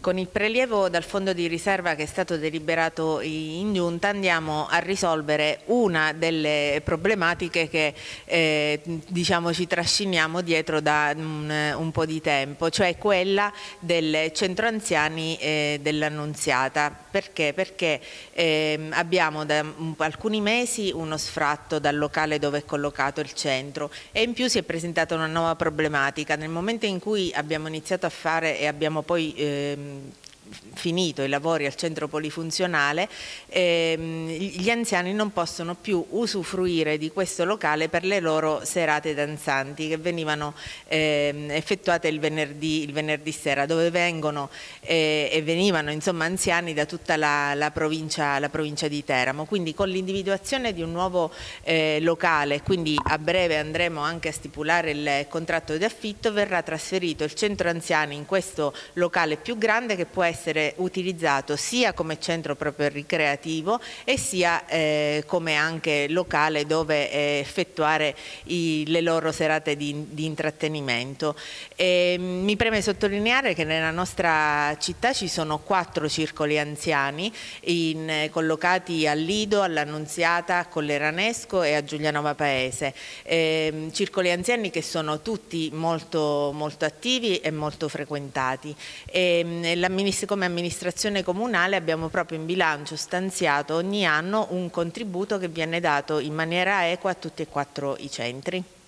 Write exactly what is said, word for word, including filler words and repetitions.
Con il prelievo dal fondo di riserva che è stato deliberato in giunta andiamo a risolvere una delle problematiche che eh, diciamo ci trasciniamo dietro da un, un po' di tempo, cioè quella del centro anziani eh, dell'Annunziata. Perché? Perché eh, abbiamo da un, alcuni mesi uno sfratto dal locale dove è collocato il centro e in più si è presentata una nuova problematica. Nel momento in cui abbiamo iniziato a fare e abbiamo poi ehm, finito i lavori al centro polifunzionale, ehm, gli anziani non possono più usufruire di questo locale per le loro serate danzanti che venivano ehm, effettuate il venerdì, il venerdì sera, dove vengono eh, e venivano insomma anziani da tutta la, la, provincia, la provincia di Teramo. Quindi con l'individuazione di un nuovo eh, locale, quindi a breve andremo anche a stipulare il contratto di affitto, verrà trasferito il centro anziani in questo locale più grande che può essere essere utilizzato sia come centro proprio ricreativo e sia eh, come anche locale dove eh, effettuare i, le loro serate di, di intrattenimento. E, mi preme sottolineare che nella nostra città ci sono quattro circoli anziani in, collocati a Lido, all'Annunziata, a Colleranesco e a Giulianova Paese. E, circoli anziani che sono tutti molto, molto attivi e molto frequentati. E, come amministrazione comunale abbiamo proprio in bilancio stanziato ogni anno un contributo che viene dato in maniera equa a tutti e quattro i centri.